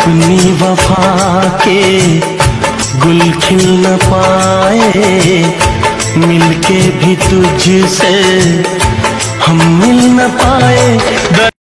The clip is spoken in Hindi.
अपनी वफा के गुल खिल न पाए, मिलके भी तुझसे हम मिल न पाए।